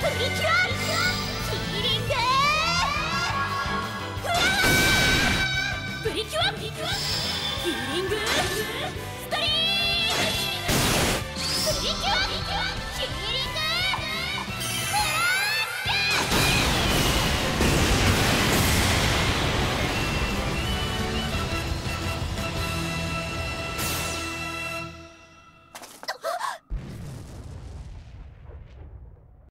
リキュアヒーリングフラワープリキュアヒーリング